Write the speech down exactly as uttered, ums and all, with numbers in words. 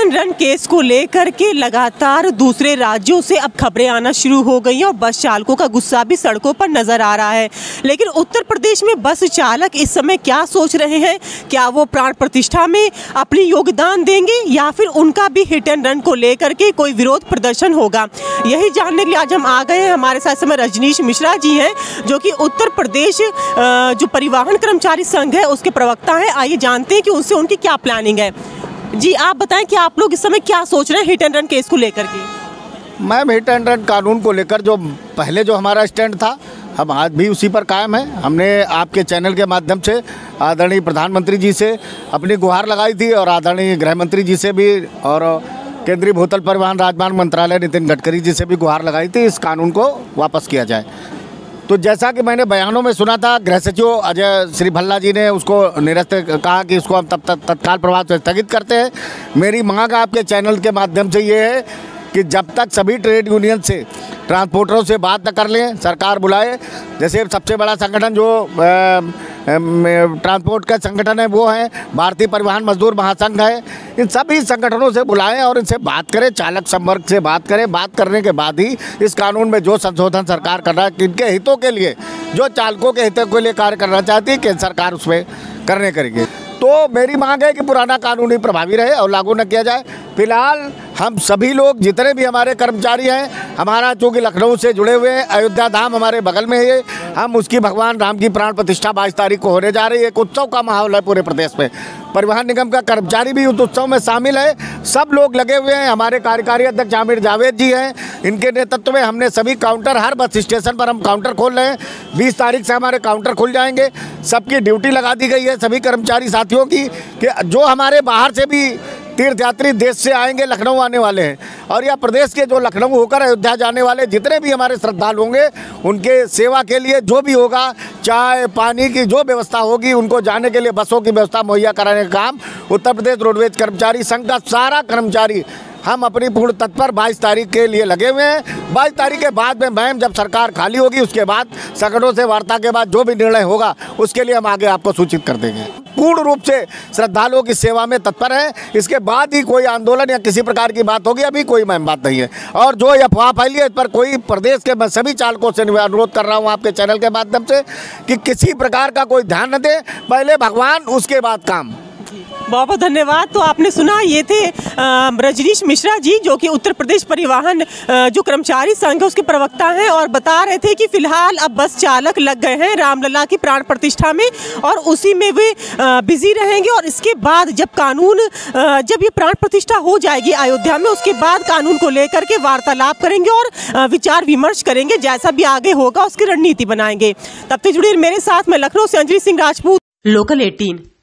And run case को लेकर के लगातार दूसरे राज्यों से अब खबरें आना शुरू हो गई हैं और बस चालकों का गुस्सा भी सड़कों पर नजर आ रहा है। लेकिन उत्तर प्रदेश में बस चालक इस समय क्या सोच रहे हैं? क्या वो प्राण प्रतिष्ठा में अपनी योगदान देंगे या फिर उनका भी हिट एंड रन को लेकर के कोई विरोध प्रदर्शन होगा? यही जानने के लिए आज हम आ गए हैं। हमारे साथ समय रजनीश मिश्रा जी हैं जो कि उत्तर प्रदेश जो परिवहन कर्मचारी संघ है उसके प्रवक्ता हैं। आइए जानते हैं कि उनसे उनकी क्या प्लानिंग है। जी आप बताएं कि आप लोग इस समय क्या सोच रहे हैं हिट एंड रन केस को लेकर के? मैम, हिट एंड रन कानून को लेकर जो पहले जो हमारा स्टैंड था, हम आज भी उसी पर कायम है। हमने आपके चैनल के माध्यम से आदरणीय प्रधानमंत्री जी से अपनी गुहार लगाई थी और आदरणीय गृह मंत्री जी से भी और केंद्रीय भूतल परिवहन राजमार्ग मंत्रालय नितिन गडकरी जी से भी गुहार लगाई थी, इस कानून को वापस किया जाए। तो जैसा कि मैंने बयानों में सुना था, गृह सचिव अजय श्री भल्ला जी ने उसको निरस्त कहा कि इसको हम तब तक तत्काल प्रभाव से स्थगित करते हैं। मेरी मांग आपके चैनल के माध्यम से ये है कि जब तक सभी ट्रेड यूनियन से ट्रांसपोर्टरों से बात न कर लें, सरकार बुलाए। जैसे सबसे बड़ा संगठन जो ट्रांसपोर्ट का संगठन है वो है भारतीय परिवहन मजदूर महासंघ है। इन सभी संगठनों से बुलाएं और इनसे बात करें, चालक संवर्ग से बात करें। बात करने के बाद ही इस कानून में जो संशोधन सरकार कर रहा है, किनके हितों के लिए, जो चालकों के हितों के लिए कार्य करना चाहती है, केंद्र सरकार उसमें करने करेगी। तो मेरी मांग है कि पुराना कानून ही प्रभावी रहे और लागू न किया जाए। फिलहाल हम सभी लोग, जितने भी हमारे कर्मचारी हैं, हमारा चूँकि लखनऊ से जुड़े हुए हैं, अयोध्या धाम हमारे बगल में है, हम उसकी भगवान राम की प्राण प्रतिष्ठा बाईस तारीख को होने जा रही है। एक उत्सव का माहौल है पूरे प्रदेश में। परिवहन निगम का कर्मचारी भी उस उत्सव में शामिल है। सब लोग लगे हुए हैं। हमारे कार्यकारी अध्यक्ष आमिर जावेद जी हैं, इनके नेतृत्व में हमने सभी काउंटर, हर बस स्टेशन पर हम काउंटर खोल रहे हैं। बीस तारीख से हमारे काउंटर खुल जाएंगे। सबकी ड्यूटी लगा दी गई है सभी कर्मचारी साथियों की कि जो हमारे बाहर से भी तीर्थयात्री देश से आएंगे, लखनऊ आने वाले हैं, और या प्रदेश के जो लखनऊ होकर अयोध्या जाने वाले जितने भी हमारे श्रद्धालु होंगे, उनके सेवा के लिए जो भी होगा, चाय पानी की जो व्यवस्था होगी, उनको जाने के लिए बसों की व्यवस्था मुहैया कराने का काम उत्तर प्रदेश रोडवेज कर्मचारी संघ का सारा कर्मचारी हम अपनी पूर्ण तत्पर बाईस तारीख के लिए लगे हुए हैं। बाईस तारीख के बाद में मैम जब सरकार खाली होगी, उसके बाद संगठनों से वार्ता के बाद जो भी निर्णय होगा उसके लिए हम आगे आपको सूचित कर देंगे। पूर्ण रूप से श्रद्धालुओं की सेवा में तत्पर है। इसके बाद ही कोई आंदोलन या किसी प्रकार की बात होगी, अभी कोई मैम बात नहीं है। और जो अफवाह फैली है इस पर कोई प्रदेश के मैं सभी चालकों से अनुरोध कर रहा हूँ आपके चैनल के माध्यम से कि किसी प्रकार का कोई ध्यान न दे, पहले भगवान उसके बाद काम। बहुत बहुत धन्यवाद। तो आपने सुना, ये थे रजनीश मिश्रा जी जो कि उत्तर प्रदेश परिवहन जो कर्मचारी संघ है उसके प्रवक्ता हैं और बता रहे थे कि फिलहाल अब बस चालक लग गए हैं रामलला की प्राण प्रतिष्ठा में और उसी में वे बिजी रहेंगे। और इसके बाद जब कानून जब ये प्राण प्रतिष्ठा हो जाएगी अयोध्या में, उसके बाद कानून को लेकर के वार्तालाप करेंगे और विचार विमर्श करेंगे। जैसा भी आगे होगा उसकी रणनीति बनाएंगे। तब तक जुड़िए मेरे साथ। मैं लखनऊ से अंजलि सिंह राजपूत, लोकल अठारह।